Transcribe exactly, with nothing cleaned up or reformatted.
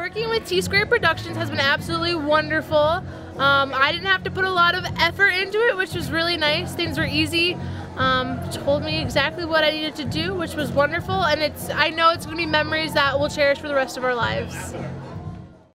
working with T Squared Productions has been absolutely wonderful. Um, I didn't have to put a lot of effort into it, which was really nice. Things were easy. Um, told me exactly what I needed to do, which was wonderful, and it's I know it's going to be memories that we'll cherish for the rest of our lives.